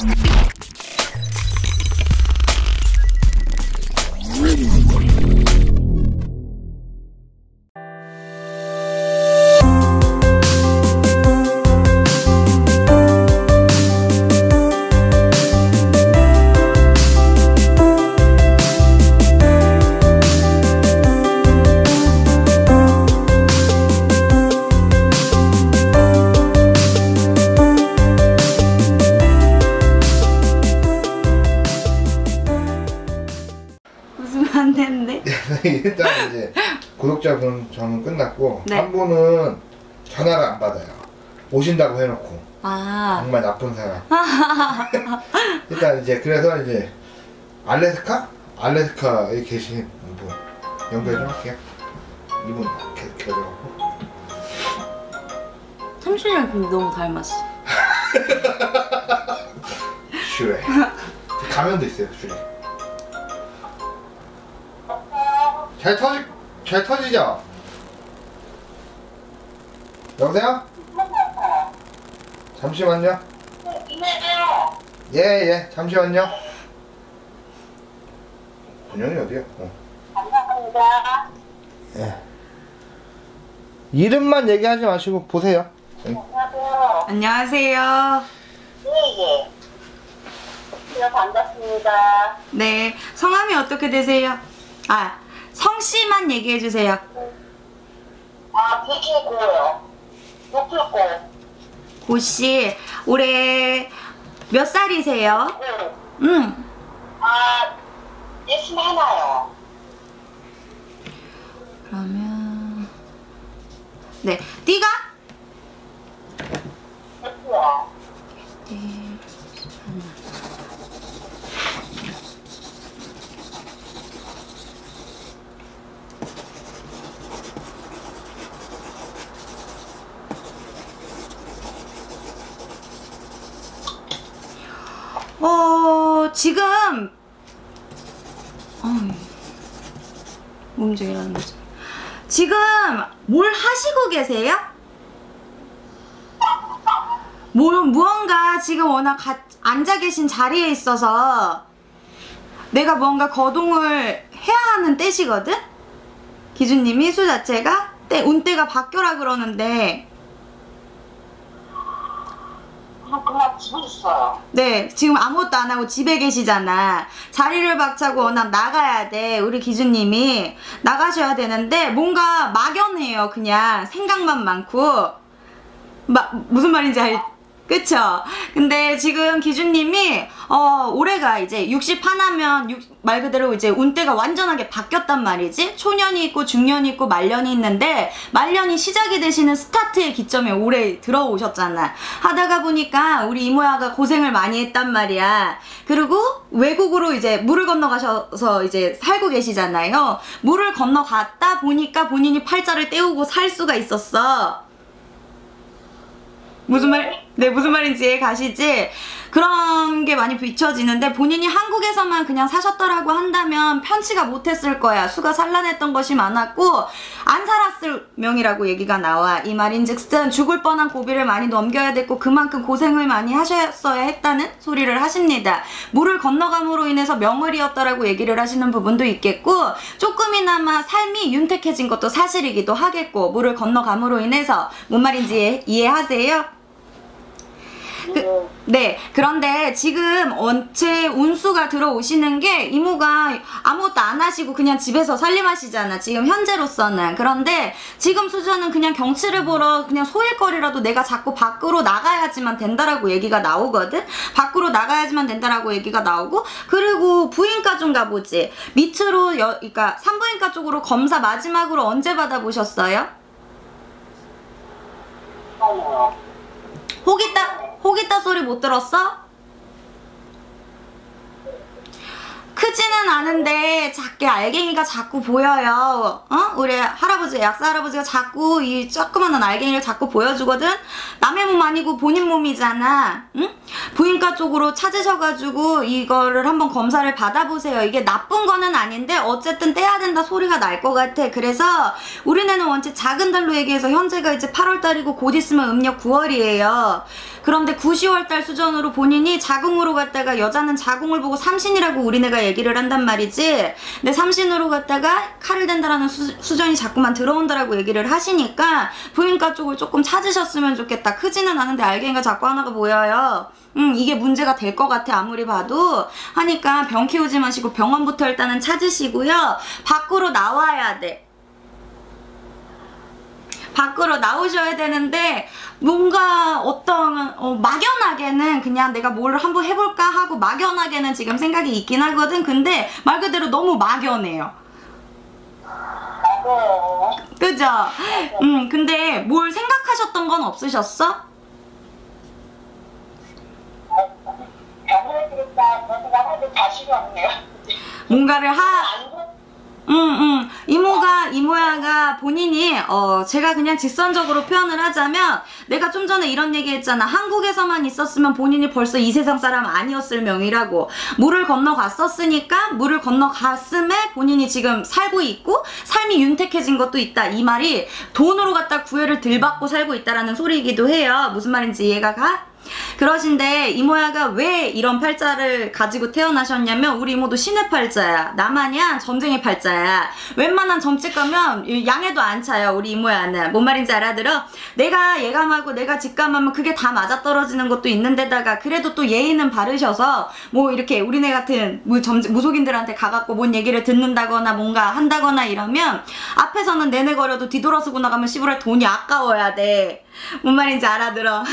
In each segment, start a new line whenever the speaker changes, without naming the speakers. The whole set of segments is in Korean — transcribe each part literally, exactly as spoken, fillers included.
일단 이제 구독자분 전은 끝났고
네.
한 분은 전화를 안 받아요. 오신다고 해놓고.
아.
정말 나쁜 사람. 일단 이제 그래서 이제 알래스카? 알래스카에 계신 분 연결 좀 할게요. 이분 기다려갖고.
삼촌이랑 근데 너무 닮았어.
슈레. 가면도 있어요, 슈레. 잘 터지, 잘 터지죠? 여보세요? 잠시만요. 예, 예, 잠시만요. 본영이 어디야? 어.
감사합니다.
예. 이름만 얘기하지 마시고 보세요.
안녕하세요.
안녕하세요.
예, 예. 반갑습니다.
네, 성함이 어떻게 되세요? 아, 성씨만 얘기해 주세요.
아, 백일고요. 높을고.
고씨, 올해 몇 살이세요?
네.
응.
아, 예순 하나요.
그러면 네, 띠가?
예쁘요.
네. 어, 지금 어, 움직이라는 거죠. 지금 뭘 하시고 계세요? 뭐, 무언가 지금 워낙 가, 앉아 계신 자리에 있어서 내가 뭔가 거동을 해야 하는 때시거든? 기준님이 수 자체가 때, 운때가 바뀌어라 그러는데
그냥, 그냥 집에 있어요.
네, 지금 아무것도 안 하고 집에 계시잖아. 자리를 박차고 워낙 나가야 돼. 우리 기준님이 나가셔야 되는데 뭔가 막연해요. 그냥 생각만 많고 마, 무슨 말인지 알, 그쵸? 근데 지금 기준님이 어, 올해가 이제 육십 하나면 육, 말 그대로 이제 운때가 완전하게 바뀌었단 말이지. 초년이 있고 중년이 있고 말년이 있는데 말년이 시작이 되시는 스타트의 기점에 올해 들어오셨잖아. 하다가 보니까 우리 이모야가 고생을 많이 했단 말이야. 그리고 외국으로 이제 물을 건너가셔서 이제 살고 계시잖아요. 물을 건너갔다 보니까 본인이 팔자를 떼우고 살 수가 있었어. 무슨 말, 네, 무슨 말인지 이해 가시지? 그런 게 많이 비춰지는데 본인이 한국에서만 그냥 사셨더라고 한다면 편치가 못했을 거야. 수가 산란했던 것이 많았고 안 살았을 명이라고 얘기가 나와. 이 말인즉슨 죽을 뻔한 고비를 많이 넘겨야 됐고 그만큼 고생을 많이 하셨어야 했다는 소리를 하십니다. 물을 건너감으로 인해서 명을 이었다라고 얘기를 하시는 부분도 있겠고 조금이나마 삶이 윤택해진 것도 사실이기도 하겠고 물을 건너감으로 인해서 뭔 말인지 이해, 이해하세요? 그, 네, 그런데 지금 원체 운수가 들어오시는 게 이모가 아무것도 안 하시고 그냥 집에서 살림하시잖아. 지금 현재로서는. 그런데 지금 수저는 그냥 경치를 보러 그냥 소일거리라도 내가 자꾸 밖으로 나가야지만 된다라고 얘기가 나오거든. 밖으로 나가야지만 된다라고 얘기가 나오고 그리고 부인과 좀 가보지. 밑으로 여, 그러니까 산부인과 쪽으로 검사 마지막으로 언제 받아보셨어요?
아니요.
호기따, 호기따 소리 못 들었어? 크진 크지는 않은데 작게 알갱이가 자꾸 보여요. 어? 우리 할아버지, 약사 할아버지가 자꾸 이 조그마한 알갱이를 자꾸 보여주거든. 남의 몸 아니고 본인 몸이잖아. 응? 부인과 쪽으로 찾으셔가지고 이거를 한번 검사를 받아보세요. 이게 나쁜 거는 아닌데 어쨌든 떼야 된다 소리가 날 것 같아. 그래서 우리네는 원체 작은 달로 얘기해서 현재가 이제 팔월 달이고 곧 있으면 음력 구월이에요. 그런데 구, 시월 달 수전으로 본인이 자궁으로 갔다가 여자는 자궁을 보고 삼신이라고 우리네가 얘기를 한단 말이지. 근데 삼신으로 갔다가 칼을 댄다라는 수, 수전이 자꾸만 들어온다라고 얘기를 하시니까 부인과 쪽을 조금 찾으셨으면 좋겠다. 크지는 않은데 알갱이가 자꾸 하나가 보여요. 음, 이게 문제가 될 것 같아 아무리 봐도. 하니까 병 키우지 마시고 병원부터 일단은 찾으시고요. 밖으로 나와야 돼. 밖으로 나오셔야 되는데 뭔가 어떤 어, 막연하게는 그냥 내가 뭘 한번 해볼까 하고 막연하게는 지금 생각이 있긴 하거든. 근데 말 그대로 너무 막연해요.
맞아요.
그죠? 음, 근데 뭘 생각하셨던 건 없으셨어?
병원에 들었다 그런 생각하는데 자신이 없네요.
뭔가를 하...
안
응, 응. 이모가, 이모야가 본인이, 어, 제가 그냥 직선적으로 표현을 하자면, 내가 좀 전에 이런 얘기 했잖아. 한국에서만 있었으면 본인이 벌써 이 세상 사람 아니었을 명이라고. 물을 건너갔었으니까, 물을 건너갔음에 본인이 지금 살고 있고, 삶이 윤택해진 것도 있다. 이 말이 돈으로 갖다 구애를 들받고 살고 있다라는 소리이기도 해요. 무슨 말인지 이해가 가? 그러신데 이모야가 왜 이런 팔자를 가지고 태어나셨냐면 우리 이모도 신의 팔자야. 나마냥 점쟁이 팔자야. 웬만한 점집 가면 양해도 안 차요. 우리 이모야는. 뭔 말인지 알아들어? 내가 예감하고 내가 직감하면 그게 다 맞아떨어지는 것도 있는데다가 그래도 또 예의는 바르셔서 뭐 이렇게 우리네 같은 무속인들한테 가갖고 뭔 얘기를 듣는다거나 뭔가 한다거나 이러면 앞에서는 내내거려도 뒤돌아서고 나가면 씨부랄 돈이 아까워야 돼. 뭔 말인지 알아들어?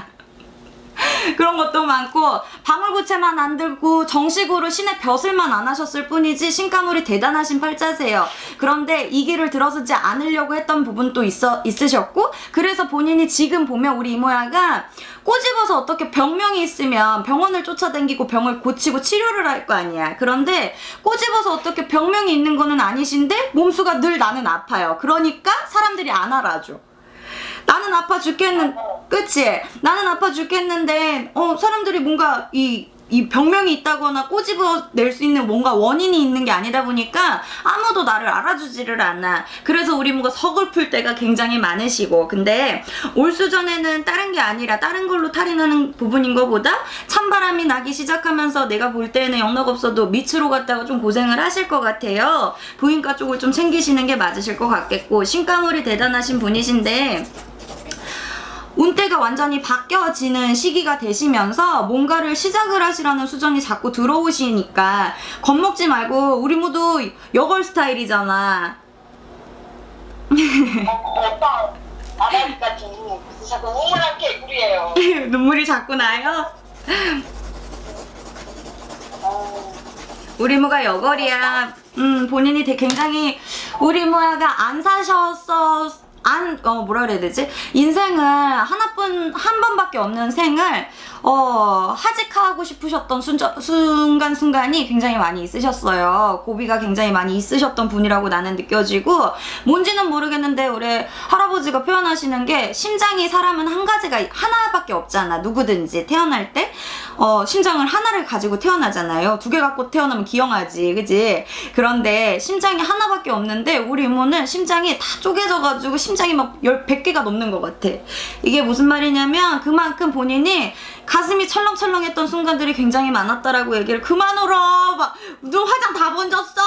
그런 것도 많고 방울고체만 안 들고 정식으로 신의 벼슬만 안 하셨을 뿐이지 신가물이 대단하신 팔자세요. 그런데 이 길을 들어서지 않으려고 했던 부분도 있어, 있으셨고 그래서 본인이 지금 보면 우리 이모야가 꼬집어서 어떻게 병명이 있으면 병원을 쫓아다니고 병을 고치고 치료를 할 거 아니야. 그런데 꼬집어서 어떻게 병명이 있는 거는 아니신데 몸수가 늘 나는 아파요. 그러니까 사람들이 안 알아줘. 나는 아파 죽겠는, 그치? 나는 아파 죽겠는데, 어, 사람들이 뭔가 이, 이 병명이 있다거나 꼬집어낼 수 있는 뭔가 원인이 있는 게 아니다 보니까 아무도 나를 알아주지를 않아. 그래서 우리 뭔가 서글플 때가 굉장히 많으시고. 근데 올 수전에는 다른 게 아니라 다른 걸로 탈이 나는 부분인 것보다 찬바람이 나기 시작하면서 내가 볼 때는 영락 없어도 밑으로 갔다가 좀 고생을 하실 것 같아요. 부인과 쪽을 좀 챙기시는 게 맞으실 것 같겠고 신가물이 대단하신 분이신데 운대가 완전히 바뀌어지는 시기가 되시면서 뭔가를 시작을 하시라는 수전이 자꾸 들어오시니까 겁먹지 말고 우리 모두 여걸 스타일이잖아.
오빠 나가니까 좀 자꾸 우물한 개구리예요.
눈물이 자꾸 나요?
어,
우리 모가 여걸이야. 음, 본인이 되게 굉장히 우리 모야가 안 사셨어. 안, 어, 뭐라 그래야 되지? 인생을 하나뿐, 한 번밖에 없는 생을, 어, 하직하고 싶으셨던 순저, 순간순간이 굉장히 많이 있으셨어요. 고비가 굉장히 많이 있으셨던 분이라고 나는 느껴지고, 뭔지는 모르겠는데, 우리 할아버지가 표현하시는 게, 심장이 사람은 한 가지가, 하나밖에 없잖아. 누구든지 태어날 때, 어, 심장을 하나를 가지고 태어나잖아요. 두 개 갖고 태어나면 기형하지, 그지? 그런데 심장이 하나밖에 없는데, 우리 이모는 심장이 다 쪼개져가지고, 심장이 막 열, 백 개가 넘는 것 같아. 이게 무슨 말이냐면 그만큼 본인이 가슴이 철렁철렁했던 순간들이 굉장히 많았다라고 얘기를 그만 울어. 막 눈 화장 다 번졌어.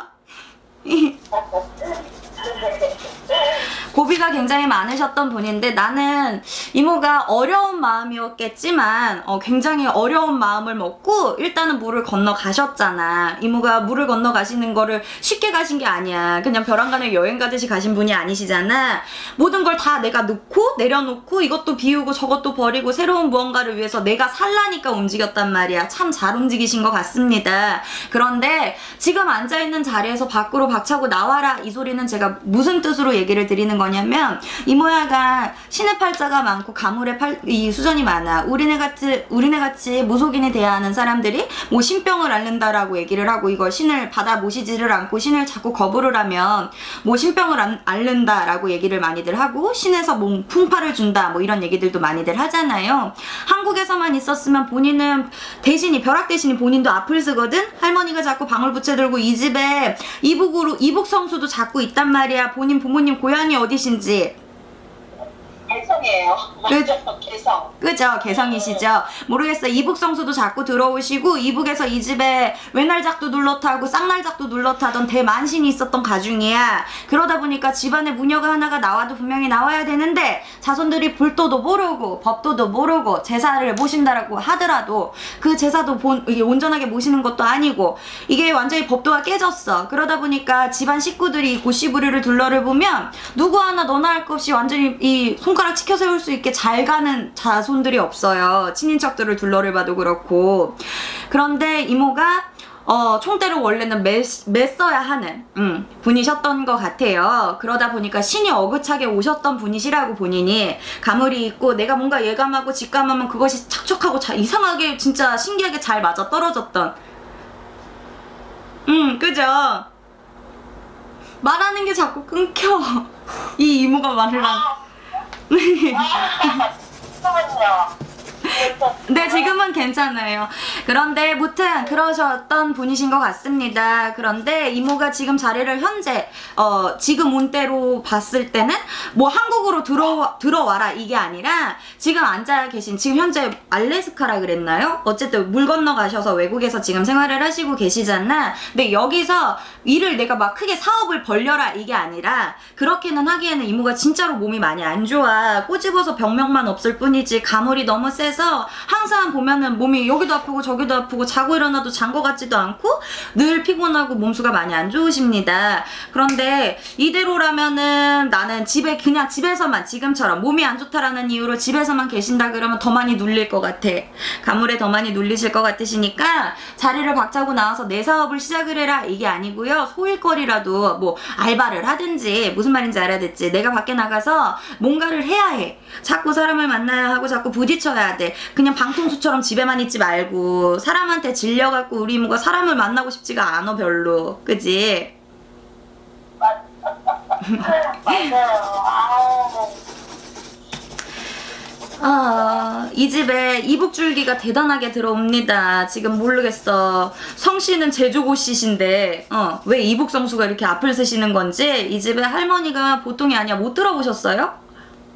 고비가 굉장히 많으셨던 분인데 나는 이모가 어려운 마음이었겠지만 어, 굉장히 어려운 마음을 먹고 일단은 물을 건너 가셨잖아. 이모가 물을 건너 가시는 거를 쉽게 가신 게 아니야. 그냥 벼랑간을 여행 가듯이 가신 분이 아니시잖아. 모든 걸 다 내가 놓고 내려놓고 이것도 비우고 저것도 버리고 새로운 무언가를 위해서 내가 살라니까 움직였단 말이야. 참 잘 움직이신 것 같습니다. 그런데 지금 앉아있는 자리에서 밖으로 박차고 나와라 이 소리는 제가 무슨 뜻으로 얘기를 드리는 거냐 거냐면 이모야가 신의 팔자가 많고 가물의 팔, 이 수전이 많아. 우리네 같이 우리네 같이 무속인에 대하는 사람들이 뭐 신병을 앓는다라고 얘기를 하고 이걸 신을 받아 모시지를 않고 신을 자꾸 거부를 하면 뭐 신병을 안, 앓는다라고 얘기를 많이들 하고 신에서 뭐 풍파를 준다 뭐 이런 얘기들도 많이들 하잖아요. 한국에서만 있었으면 본인은 대신이 벼락 대신이 본인도 앞을 쓰거든. 할머니가 자꾸 방울부채 들고 이 집에 이북으로 이북 성수도 자꾸 있단 말이야. 본인 부모님 고향이 어디신지.
개성이에요. 완전 개성.
그죠? 개성이시죠? 모르겠어. 이북 성수도 자꾸 들어오시고 이북에서 이 집에 외날작도 눌러타고 쌍날작도 눌러타던 대만신이 있었던 가중이야. 그러다 보니까 집안에 무녀가 하나가 나와도 분명히 나와야 되는데 자손들이 불도도 모르고 법도도 모르고 제사를 모신다라고 하더라도 그 제사도 본, 이게 온전하게 모시는 것도 아니고 이게 완전히 법도가 깨졌어. 그러다 보니까 집안 식구들이 고시부리를 둘러를 보면 누구 하나 너나 할 것 없이 완전히 이 손가락 치켜 세울 수 있게 잘 가는 자손들이 없어요. 친인척들을 둘러를 봐도 그렇고. 그런데 이모가 어, 총대를 원래는 매, 맸어야 하는 음, 분이셨던 것 같아요. 그러다 보니까 신이 어긋하게 오셨던 분이시라고 본인이 가물이 있고 내가 뭔가 예감하고 직감하면 그것이 척척하고 자, 이상하게 진짜 신기하게 잘 맞아 떨어졌던 음 그죠? 말하는 게 자꾸 끊겨. 이 이모가 말을 안 네, 지금은 괜찮아요. 그런데 무튼 그러셨던 분이신 것 같습니다. 그런데 이모가 지금 자리를 현재 어 지금 온 때로 봤을 때는 뭐 한국으로 들어, 들어와라 이게 아니라 지금 앉아 계신 지금 현재 알래스카라 그랬나요? 어쨌든 물 건너 가셔서 외국에서 지금 생활을 하시고 계시잖아. 근데 여기서 일을 내가 막 크게 사업을 벌려라 이게 아니라 그렇게는 하기에는 이모가 진짜로 몸이 많이 안 좋아. 꼬집어서 병명만 없을 뿐이지 가물이 너무 세서 항상 보면은 몸이 여기도 아프고 저기도 아프고 자고 일어나도 잔 것 같지도 않고 늘 피곤하고 몸수가 많이 안 좋으십니다. 그런데 이대로라면은 나는 집에 그냥 집에서만 지금처럼 몸이 안 좋다라는 이유로 집에서만 계신다 그러면 더 많이 눌릴 것 같아. 가물에 더 많이 눌리실 것 같으시니까 자리를 박차고 나와서 내 사업을 시작을 해라 이게 아니고요. 소일거리라도 뭐 알바를 하든지 무슨 말인지 알아듣지. 내가 밖에 나가서 뭔가를 해야 해. 자꾸 사람을 만나야 하고 자꾸 부딪혀야 돼. 그냥 방통수처럼 집에만 있지 말고 사람한테 질려갖고 우리 이모가 사람을 만나고 싶지가 않아 별로. 그지?
맞아요. 아우.
아, 이 집에 이북줄기가 대단하게 들어옵니다. 지금 모르겠어. 성씨는 제주고씨신데 어, 왜 이북성수가 이렇게 앞을 쓰시는 건지 이 집에 할머니가 보통이 아니야. 못 들어보셨어요?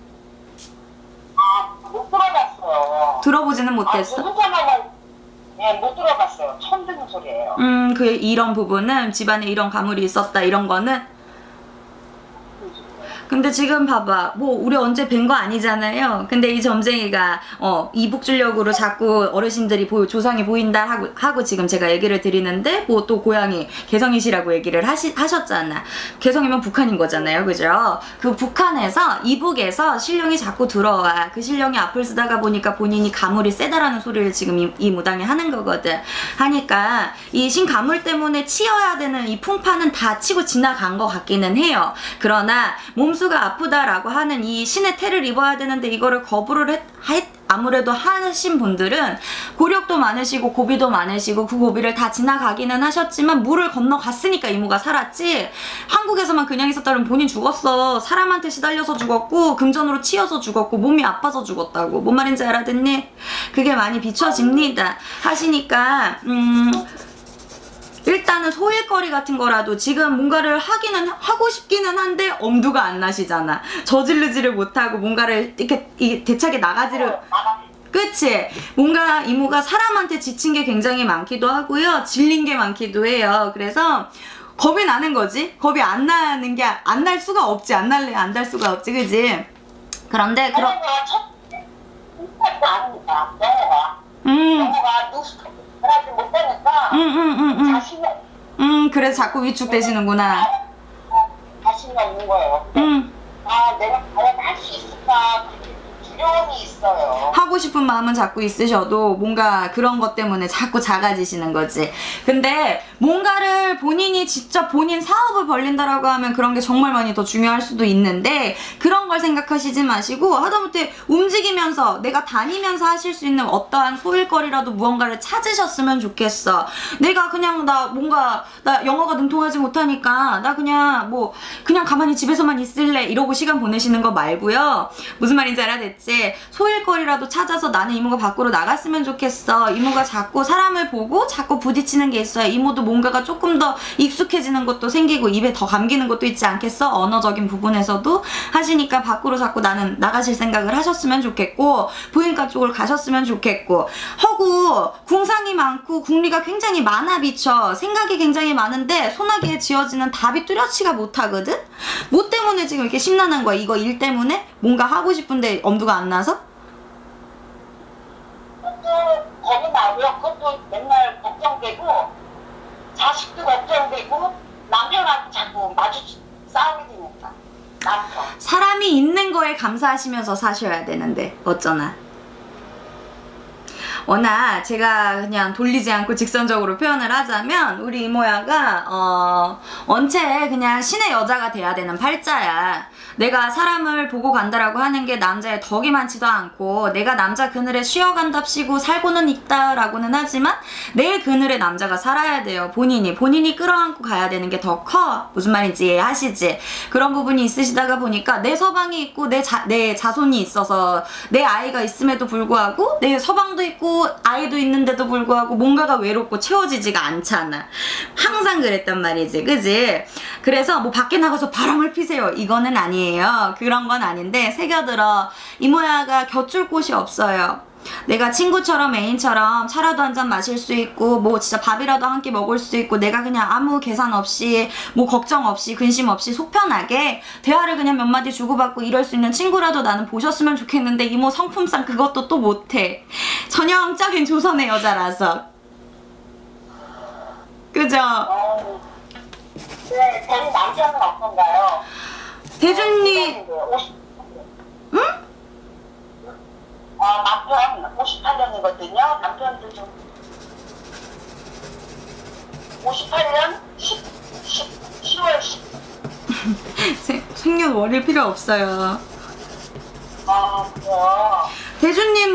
못 들어봤어요.
들어보지는 못했어?
아, 혼자만 예, 못 들어봤어요. 처음 듣는 소리예요.
음, 그 이런 부분은 집안에 이런 가물이 있었다 이런 거는. 근데 지금 봐봐. 뭐 우리 언제 뵌 거 아니잖아요. 근데 이 점쟁이가 어 이북줄력으로 자꾸 어르신들이 보, 조상이 보인다 하고, 하고 지금 제가 얘기를 드리는데 뭐 또 고향이 개성이시라고 얘기를 하시, 하셨잖아. 개성이면 북한인 거잖아요. 그죠? 그 북한에서 이북에서 신령이 자꾸 들어와. 그 신령이 앞을 쓰다가 보니까 본인이 가물이 세다라는 소리를 지금 이, 이 무당이 하는 거거든. 하니까 이 신가물 때문에 치여야 되는 이 풍파는 다 치고 지나간 것 같기는 해요. 그러나 몸 수가 아프다라고 하는 이 신의 태를 입어야 되는데 이거를 거부를 했, 했 아무래도 하신 분들은 고력도 많으시고 고비도 많으시고 그 고비를 다 지나가기는 하셨지만 물을 건너갔으니까 이모가 살았지. 한국에서만 그냥 있었다면 본인 죽었어. 사람한테 시달려서 죽었고 금전으로 치여서 죽었고 몸이 아파서 죽었다고. 뭔 말인지 알아듣니? 그게 많이 비춰집니다. 하시니까 음... 일단은 소일거리 같은 거라도 지금 뭔가를 하기는 하고 싶기는 한데 엄두가 안 나시잖아. 저지르지를 못하고 뭔가를 이렇게, 이렇게 대차게 나가지를 그치? 뭔가 이모가 사람한테 지친 게 굉장히 많기도 하고요. 질린 게 많기도 해요. 그래서 겁이 나는 거지. 겁이 안 나는 게 안 날 수가 없지. 안 날래 안 날 수가 없지. 그지? 그런데 그런 음.
영어가 누수 하지 못하니까
음, 음, 음, 음.
자신이
음, 그래서 자꾸 위축되시는구나.
자신이 없는 거예요.
음.
아, 내가 과연 할 수 있을까? 그게 요원이 있어요.
하고 싶은 마음은 자꾸 있으셔도 뭔가 그런 것 때문에 자꾸 작아지시는 거지. 근데 뭔가를 본인이 직접 본인 사업을 벌린다라고 하면 그런 게 정말 많이 더 중요할 수도 있는데 그런 걸 생각하시지 마시고 하다못해 움직이면서 내가 다니면서 하실 수 있는 어떠한 소일거리라도 무언가를 찾으셨으면 좋겠어. 내가 그냥 나 뭔가 나 영어가 능통하지 못하니까 나 그냥 뭐 그냥 가만히 집에서만 있을래 이러고 시간 보내시는 거 말고요. 무슨 말인지 알아듣지? 소일거리라도 찾아서 나는 이모가 밖으로 나갔으면 좋겠어. 이모가 자꾸 사람을 보고 자꾸 부딪히는 게 있어요. 이모도 뭔가가 조금 더 익숙해지는 것도 생기고 입에 더 감기는 것도 있지 않겠어? 언어적인 부분에서도 하시니까 밖으로 자꾸 나는 나가실 생각을 하셨으면 좋겠고 부인과 쪽을 가셨으면 좋겠고 허구 궁상이 많고 궁리가 굉장히 많아 비쳐. 생각이 굉장히 많은데 소나기에 지어지는 답이 뚜렷이가 못하거든? 뭐 때문에 지금 이렇게 심란한 거야? 이거 일 때문에? 뭔가 하고 싶은데 엄두가 안 나서?
그것도 겁이 나고요. 그것도 맨날 걱정되고 자식도 걱정되고 남편하고 자꾸 마주 싸우게 되니까 남편.
사람이 있는 거에 감사하시면서 사셔야 되는데 어쩌나. 워낙 제가 그냥 돌리지 않고 직선적으로 표현을 하자면 우리 이모야가 어 원체 그냥 신의 여자가 돼야 되는 팔자야. 내가 사람을 보고 간다라고 하는 게 남자의 덕이 많지도 않고 내가 남자 그늘에 쉬어간답시고 살고는 있다라고는 하지만 내 그늘에 남자가 살아야 돼요. 본인이 본인이 끌어안고 가야 되는 게 더 커. 무슨 말인지 이해하시지? 그런 부분이 있으시다가 보니까 내 서방이 있고 내, 자, 내 자손이 있어서 내 아이가 있음에도 불구하고 내 서방도 있고 아이도 있는데도 불구하고 뭔가가 외롭고 채워지지가 않잖아. 항상 그랬단 말이지, 그지? 그래서 뭐 밖에 나가서 바람을 피세요 이거는 아니에요. 그런 건 아닌데 새겨들어 이모야가 곁줄 곳이 없어요. 내가 친구처럼 애인처럼 차라도 한 잔 마실 수 있고 뭐 진짜 밥이라도 한 끼 먹을 수 있고 내가 그냥 아무 계산 없이 뭐 걱정 없이 근심 없이 속 편하게 대화를 그냥 몇 마디 주고받고 이럴 수 있는 친구라도 나는 보셨으면 좋겠는데 이모 성품상 그것도 또 못해. 전형적인 조선의 여자라서. 그죠?
어, 네, 된 남편은 어떤가요?
대준님. 응?
어, 남편 오십팔 년이거든요. 남편도 좀 오십팔 년 십, 십, 시월 십.
생년월일 필요 없어요.
아, 그래요?
대주님은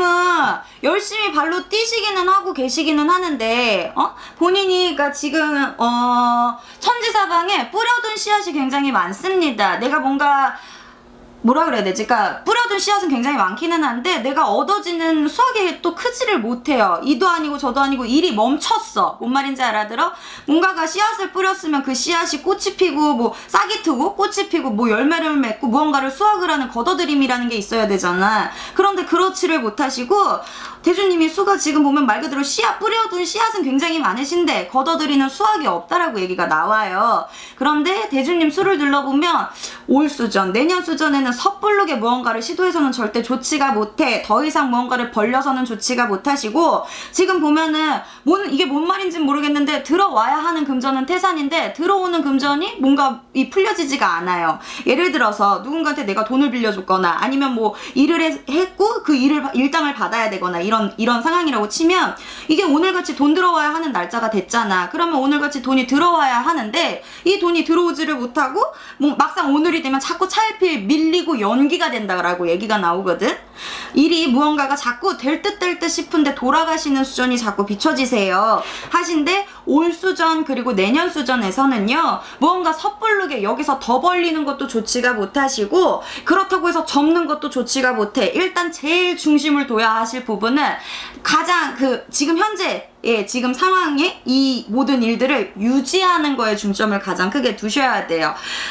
열심히 발로 뛰시기는 하고 계시기는 하는데 어? 본인이 그러니까 지금 어 천지사방에 뿌려둔 씨앗이 굉장히 많습니다. 내가 뭔가 뭐라 그래야 되지? 그러니까 뿌려둔 씨앗은 굉장히 많기는 한데 내가 얻어지는 수확이 또 크지를 못해요. 이도 아니고 저도 아니고 일이 멈췄어. 뭔 말인지 알아들어? 뭔가가 씨앗을 뿌렸으면 그 씨앗이 꽃이 피고 뭐 싹이 트고 꽃이 피고 뭐 열매를 맺고 무언가를 수확을 하는 걷어들임이라는 게 있어야 되잖아. 그런데 그렇지를 못하시고 대주님이 수가 지금 보면 말 그대로 씨앗 뿌려둔 씨앗은 굉장히 많으신데 걷어들이는 수확이 없다라고 얘기가 나와요. 그런데 대주님 수를 둘러보면 올 수전, 내년 수전에는 섣부르게 무언가를 시도해서는 절대 좋지가 못해. 더 이상 무언가를 벌려서는 좋지가 못하시고 지금 보면은 뭔, 이게 뭔 말인지는 모르겠는데 들어와야 하는 금전은 태산인데 들어오는 금전이 뭔가 이 풀려지지가 않아요. 예를 들어서 누군가한테 내가 돈을 빌려줬거나 아니면 뭐 일을 해, 했고 그 일을 일당을 받아야 되거나 이런 이런 상황이라고 치면 이게 오늘같이 돈 들어와야 하는 날짜가 됐잖아. 그러면 오늘같이 돈이 들어와야 하는데 이 돈이 들어오지를 못하고 뭐 막상 오늘이 되면 자꾸 차일피일 밀리고 연기가 된다라고 얘기가 나오거든. 일이 무언가가 자꾸 될 듯 될 듯 싶은데 돌아가시는 수전이 자꾸 비춰지세요 하신데 올 수전 그리고 내년 수전에서는요 무언가 섣부르게 여기서 더 벌리는 것도 좋지가 못하시고 그렇다고 해서 접는 것도 좋지가 못해. 일단 제일 중심을 둬야 하실 부분은 가장 그 지금 현재 예, 지금 상황에 이 모든 일들을 유지하는 거에 중점을 가장 크게 두셔야 돼요.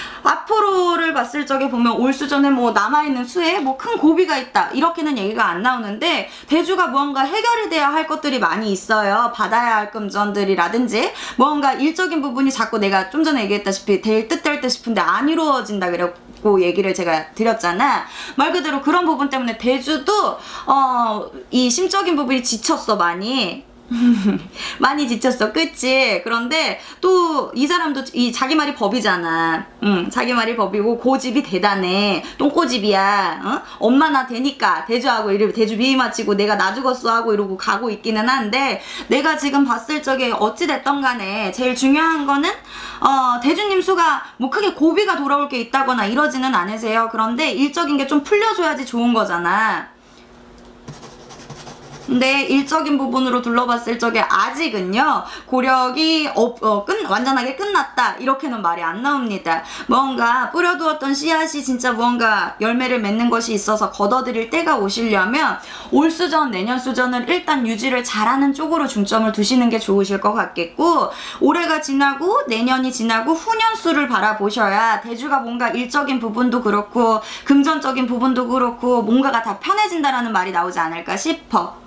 앞으로를 봤을 적에 보면 올 수전에 뭐 남아있는 수에 뭐 큰 고비가 있다 이렇게는 얘기가 안 나오는데 대주가 무언가 해결이 돼야 할 것들이 많이 있어요. 받아야 할 금전들이라든지 뭔가 일적인 부분이 자꾸 내가 좀 전에 얘기했다시피 될 듯 될 듯 싶은데 안 이루어진다 그랬고 얘기를 제가 드렸잖아. 말 그대로 그런 부분 때문에 대주도 어, 이 심적인 부분이 지쳤어 많이. 많이 지쳤어, 그치? 그런데 또 이 사람도 이 자기 말이 법이잖아. 응, 자기 말이 법이고 고집이 대단해. 똥꼬집이야. 어? 엄마 나 되니까 대주하고 이러고 대주 비위 마치고 내가 나 죽었어 하고 이러고 가고 있기는 한데, 내가 지금 봤을 적에 어찌됐던 간에 제일 중요한 거는 어, 대주님 수가 뭐 크게 고비가 돌아올 게 있다거나 이러지는 않으세요. 그런데 일적인 게 좀 풀려줘야지 좋은 거잖아. 근데 일적인 부분으로 둘러봤을 적에 아직은요, 고력이 어, 어, 끝, 완전하게 끝났다 이렇게는 말이 안 나옵니다. 뭔가 뿌려두었던 씨앗이 진짜 무언가 열매를 맺는 것이 있어서 걷어들일 때가 오시려면 올 수전, 내년 수전을 일단 유지를 잘하는 쪽으로 중점을 두시는 게 좋으실 것 같겠고, 올해가 지나고 내년이 지나고 후년수를 바라보셔야 대주가 뭔가 일적인 부분도 그렇고 금전적인 부분도 그렇고 뭔가가 다 편해진다라는 말이 나오지 않을까 싶어.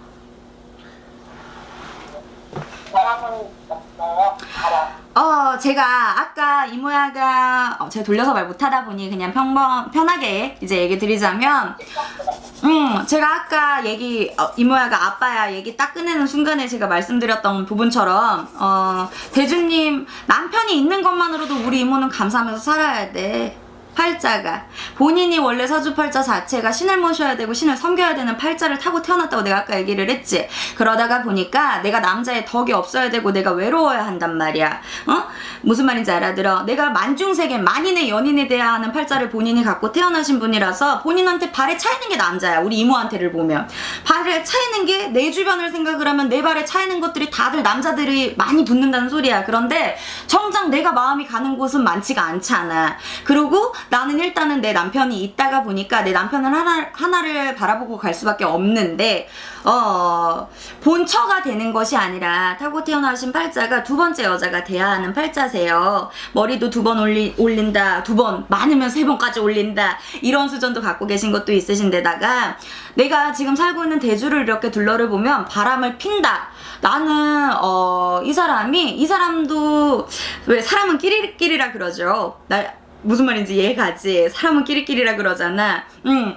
바람은 없어요. 바람.
어, 제가 아까 이모야가 어, 제가 돌려서 말 못하다 보니 그냥 평범 편하게 이제 얘기 드리자면, 음, 제가 아까 얘기 어, 이모야가 아빠야 얘기 딱 끝내는 순간에 제가 말씀드렸던 부분처럼 어, 대주님 남편이 있는 것만으로도 우리 이모는 감사하면서 살아야 돼. 팔자가 본인이 원래 사주팔자 자체가 신을 모셔야 되고 신을 섬겨야 되는 팔자를 타고 태어났다고 내가 아까 얘기를 했지. 그러다가 보니까 내가 남자의 덕이 없어야 되고 내가 외로워야 한단 말이야. 어? 무슨 말인지 알아들어? 내가 만중세계 만인의 연인이 돼야 하는 팔자를 본인이 갖고 태어나신 분이라서 본인한테 발에 차이는 게 남자야. 우리 이모한테를 보면 발에 차이는 게 내 주변을 생각을 하면 내 발에 차이는 것들이 다들 남자들이 많이 붙는다는 소리야. 그런데 정작 내가 마음이 가는 곳은 많지가 않잖아. 그리고 나는 일단은 내 남편이 있다가 보니까 내 남편을 하나, 하나를 바라보고 갈 수밖에 없는데, 어, 본처가 되는 것이 아니라 타고 태어나신 팔자가 두 번째 여자가 돼야 하는 팔자세요. 머리도 두 번 올리, 올린다, 두 번, 많으면 세 번까지 올린다, 이런 수전도 갖고 계신 것도 있으신데다가 내가 지금 살고 있는 대주를 이렇게 둘러를 보면 바람을 핀다. 나는 어, 이 사람이, 이 사람도 왜 사람은 끼리끼리라 그러죠. 나 무슨 말인지 이해가지? 사람은 끼리끼리라 그러잖아. 응.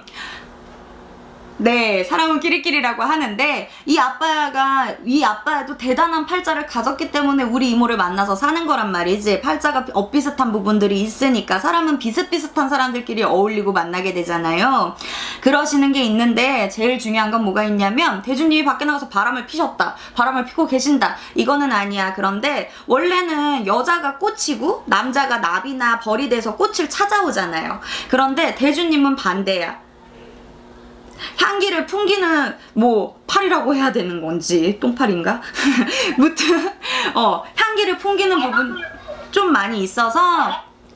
네, 사람은 끼리끼리라고 하는데, 이 아빠가, 이 아빠도 대단한 팔자를 가졌기 때문에 우리 이모를 만나서 사는 거란 말이지. 팔자가 엇비슷한 부분들이 있으니까 사람은 비슷비슷한 사람들끼리 어울리고 만나게 되잖아요. 그러시는 게 있는데, 제일 중요한 건 뭐가 있냐면, 대주님이 밖에 나가서 바람을 피셨다, 바람을 피고 계신다, 이거는 아니야. 그런데 원래는 여자가 꽃이고 남자가 나비나 벌이 돼서 꽃을 찾아오잖아요. 그런데 대주님은 반대야. 향기를 풍기는 뭐 팔이라고 해야 되는 건지 똥팔인가? 무튼 어 향기를 풍기는 부분 좀 많이 있어서.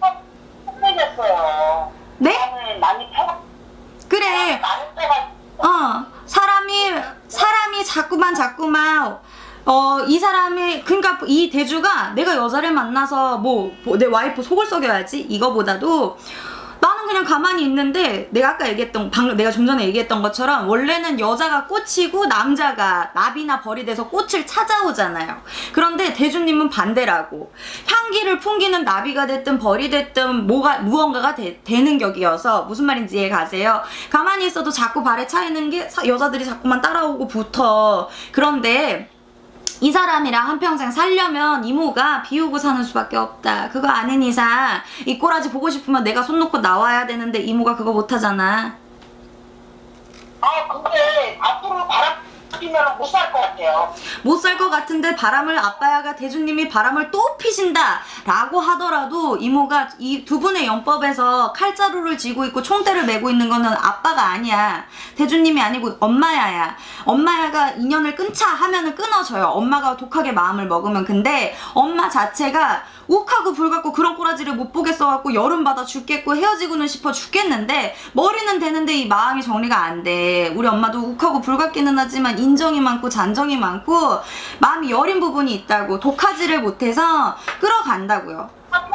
힘들겠어요.
네?
많이 펴.
그래. 어 사람이 사람이 자꾸만 자꾸만 어 이 사람이, 그러니까 이 대주가 내가 여자를 만나서 뭐 내 와이프 속을 썩여야지 이거보다도 나는 그냥 가만히 있는데, 내가 아까 얘기했던, 방금 내가 좀 전에 얘기했던 것처럼 원래는 여자가 꽃이고 남자가 나비나 벌이 돼서 꽃을 찾아오잖아요. 그런데 대주님은 반대라고. 향기를 풍기는 나비가 됐든 벌이 됐든 뭐가 무언가가 되, 되는 격이어서 무슨 말인지 이해 가세요? 가만히 있어도 자꾸 발에 차이는 게 여자들이 자꾸만 따라오고 붙어. 그런데 이 사람이랑 한평생 살려면 이모가 비우고 사는 수밖에 없다. 그거 아는 이상 이 꼬라지 보고 싶으면 내가 손 놓고 나와야 되는데 이모가 그거 못하잖아.
아 근데 앞으로 바람 피면 못 살 것 같아요.
못 살 것 같은데 바람을, 아빠야가 대주님이 바람을 또 피신다 라고 하더라도 이모가 이 두 분의 연법에서 칼자루를 쥐고 있고 총대를 메고 있는 거는 아빠가 아니야. 대주님이 아니고 엄마야야. 엄마야가 인연을 끊자 하면은 끊어져요. 엄마가 독하게 마음을 먹으면. 근데 엄마 자체가 욱하고 불같고 그런 꼬라지를 못 보겠어갖고 여름바다 죽겠고 헤어지고는 싶어 죽겠는데 머리는 되는데 이 마음이 정리가 안 돼. 우리 엄마도 욱하고 불같기는 하지만 인정이 많고 잔정이 많고 마음이 여린 부분이 있다고. 독하지를 못해서 끌어간다고요.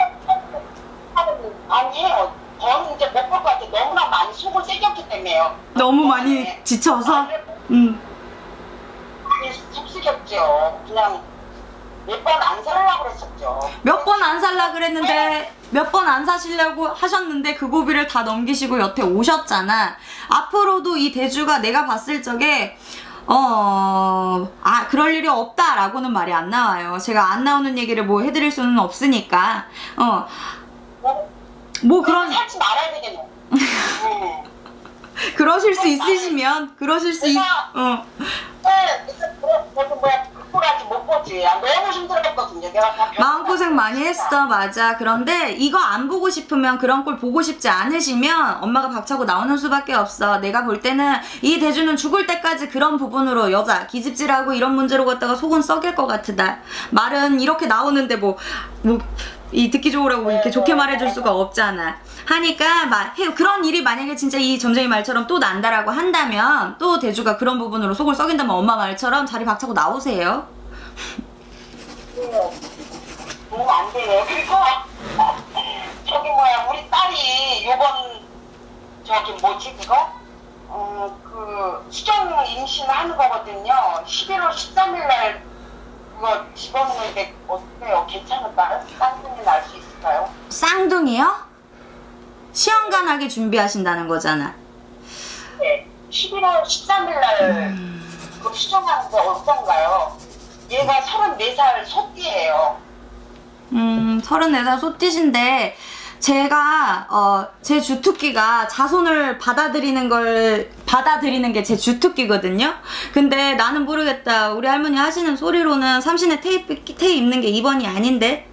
아니 해요. 저는 이제 못 볼 것 같아요. 너무나 많이 속을 새겼기 때문에요.
너무 많이 지쳐서? 응.
많이 속 새겼죠. 그냥 몇 번 안 살려고 그랬었죠.
몇 번 안 살라 그랬는데 몇 번 안 사시려고 하셨는데 그 고비를 다 넘기시고 여태 오셨잖아. 앞으로도 이 대주가 내가 봤을 적에 어, 아, 그럴 일이 없다라고는 말이 안 나와요. 제가 안 나오는 얘기를 뭐 해드릴 수는 없으니까. 어, 뭐 그런,
살지 말아야 되겠네. 음.
그러실 수 있으시면, 그러실 수 있, 어.
네, 그래서 뭐야, 그거까지 못 보지. 아, 너무 힘들었거든요. 내가 다
마음고생 많이 했어, 맞아. 그런데 이거 안 보고 싶으면, 그런 꼴 보고 싶지 않으시면 엄마가 박차고 나오는 수밖에 없어. 내가 볼 때는 이 대주는 죽을 때까지 그런 부분으로 여자 기집질하고 이런 문제로 갖다가 속은 썩일 것 같다. 말은 이렇게 나오는데 뭐, 뭐, 이 듣기 좋으라고 이렇게 좋게 말해줄 수가 없잖아. 하니까 막 해, 그런 일이 만약에 진짜 이 점쟁이 말처럼 또 난다라고 한다면, 또 대주가 그런 부분으로 속을 썩인다면 엄마 말처럼 자리 박차고 나오세요.
너무 안 돼요. 그리고 저기 뭐야, 우리 딸이 요번 저기 뭐지 그거? 어, 그 수정 임신하는 거거든요. 십일월 십삼일 날 그거 집어넣는데 어때요? 괜찮을까요? 쌍둥이 날 수 있을까요?
쌍둥이요? 시험관하게 준비하신다는 거잖아.
네. 십일월 십삼일 날
음...
그 수정하는 거 어떤가요? 얘가 서른네 살 소띠예요.
음, 서른네 살 소띠신데, 제가 어, 제 주특기가 자손을 받아들이는 걸 받아들이는 게 제 주특기거든요. 근데 나는 모르겠다. 우리 할머니 하시는 소리로는 삼신에 테이프 테이프 입는 게 이 번이 아닌데.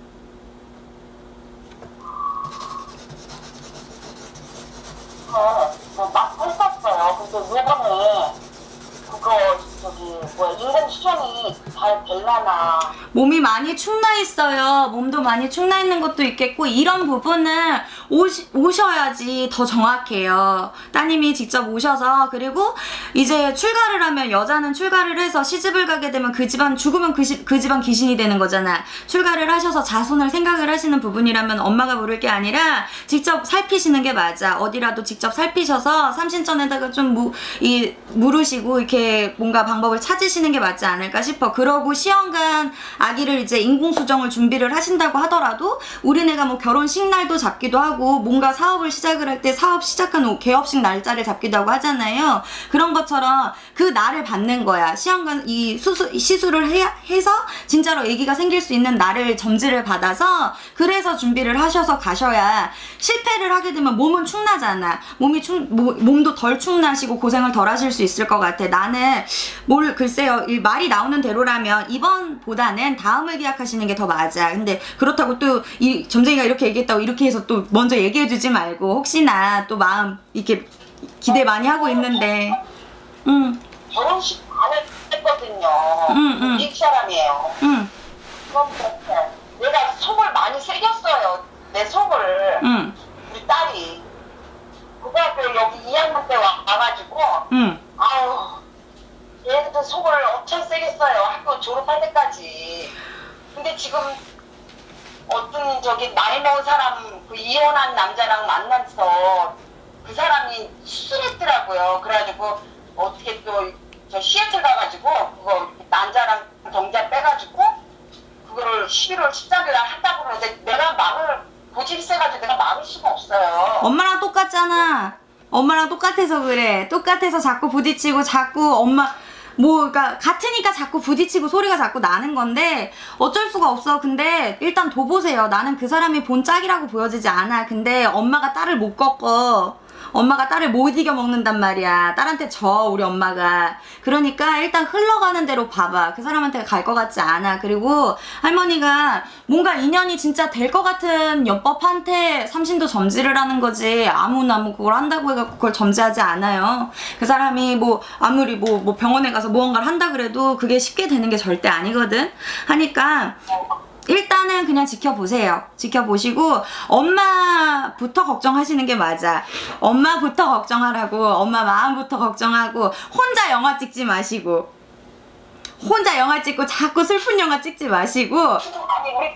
어, 막 했었어요. 근데 요번에 그거 저기 뭐야 인공 수정이 잘 될라나.
몸이 많이 축나 있어요. 몸도 많이 축나 있는 것도 있겠고, 이런 부분은 오시, 오셔야지 더 정확해요. 따님이 직접 오셔서. 그리고 이제 출가를 하면, 여자는 출가를 해서 시집을 가게 되면 그 집안 죽으면 그, 시, 그 집안 귀신이 되는 거잖아. 출가를 하셔서 자손을 생각을 하시는 부분이라면 엄마가 모를 게 아니라 직접 살피시는 게 맞아. 어디라도 직접 살피셔서 삼신전에다가 좀 무, 이, 물으시고 이렇게 뭔가 방법을 찾으시는 게 맞지 않을까 싶어. 그러고 시험관 아기를 이제 인공수정을 준비를 하신다고 하더라도, 우리네가 뭐 결혼식 날도 잡기도 하고, 뭔가 사업을 시작을 할 때 사업 시작한 후 개업식 날짜를 잡기도 하고 하잖아요. 그런 것처럼 그 날을 받는 거야. 시험관 이 수수 시술을 해, 해서 진짜로 아기가 생길 수 있는 날을 점지를 받아서, 그래서 준비를 하셔서 가셔야. 실패를 하게 되면 몸은 축나잖아. 몸이 축 모, 몸도 덜 축나시고 고생을 덜 하실 수 있을 것 같아. 나는 뭘 글쎄요, 이 말이 나오는 대로라면 이번보다는 다음을 기약하시는 게 더 맞아. 근데 그렇다고 또 이 점쟁이가 이렇게 얘기했다고 이렇게 해서 또 먼저 얘기해주지 말고, 혹시나 또 마음 이렇게 기대 많이 하고 있는데. 응.
결혼식 안 했거든요.
응, 응.
이 사람이에요.
응.
그럼 내가 속을 많이 새겼어요. 내 속을.
응.
우리 딸이 고등학교 여기 이 학년 때 와, 와가지고
응.
아우 얘한테 속을 엄청 새겼어요. 학교 졸업할 때까지. 근데 지금 어떤 저기 나이 먹은 사람, 그 이혼한 남자랑 만나서 그 사람이 수술했더라고요. 그래가지고 어떻게 또 저 시애틀 가가지고 그거 난자랑 정자 빼가지고 그거를 십일월 십삼일 날 한다고 그러는데, 내가 막을 고집이 세가지고 내가 막을 수가 없어요.
엄마랑 똑같잖아. 엄마랑 똑같아서 그래. 똑같아서 자꾸 부딪히고, 자꾸 엄마 뭐 그러니까 같으니까 자꾸 부딪히고 소리가 자꾸 나는 건데 어쩔 수가 없어. 근데 일단 둬보세요. 나는 그 사람이 본 짝이라고 보여지지 않아. 근데 엄마가 딸을 못 꺾어. 엄마가 딸을 못 이겨 먹는단 말이야. 딸한테 져, 우리 엄마가. 그러니까 일단 흘러가는 대로 봐봐. 그 사람한테 갈 것 같지 않아. 그리고 할머니가 뭔가 인연이 진짜 될 것 같은 연법한테 삼신도 점지를 하는 거지, 아무나 뭐 그걸 한다고 해갖고 그걸 점지하지 않아요. 그 사람이 뭐 아무리 뭐, 뭐 병원에 가서 무언가를 한다 그래도 그게 쉽게 되는 게 절대 아니거든. 하니까 일단은 그냥 지켜보세요. 지켜보시고 엄마부터 걱정하시는 게 맞아. 엄마부터 걱정하라고. 엄마 마음부터 걱정하고, 혼자 영화 찍지 마시고, 혼자 영화 찍고 자꾸 슬픈 영화 찍지 마시고.
아니 우리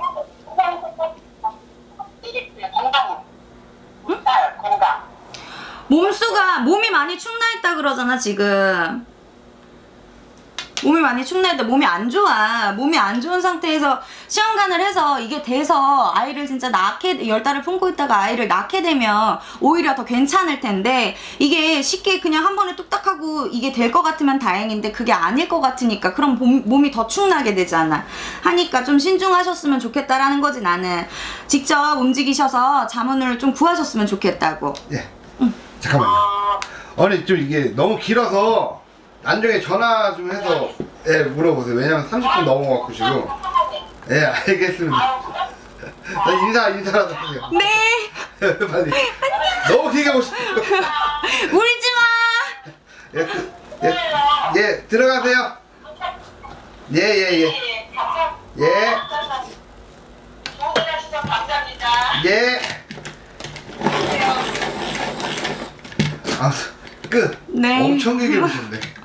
이게 건강, 응? 딸 건강.
몸수가 몸이 많이 축나 있다 그러잖아 지금. 몸이 많이 축내는데 몸이 안 좋아. 몸이 안 좋은 상태에서 시험관을 해서 이게 돼서 아이를 진짜 낳게, 열 달을 품고 있다가 아이를 낳게 되면 오히려 더 괜찮을 텐데 이게 쉽게 그냥 한 번에 뚝딱하고 이게 될 것 같으면 다행인데 그게 아닐 것 같으니까 그럼 몸, 몸이 더 축나게 되잖아. 하니까 좀 신중하셨으면 좋겠다라는 거지 나는. 직접 움직이셔서 자문을 좀 구하셨으면 좋겠다고.
예. 응. 잠깐만요. 아니 좀 이게 너무 길어서 나중에 전화 좀 해서 예 물어보세요. 왜냐면 삼십 분 넘어갖고 지금. 예 알겠습니다. 나 인사 인사라도 하세요.
네.
빨리. 너무 길게 보시고.
울지 마.
예, 그, 예, 예 들어가세요. 예 예 예. 예.
감사합니다.
예. 아 끝.
네.
엄청 길게 보시는데.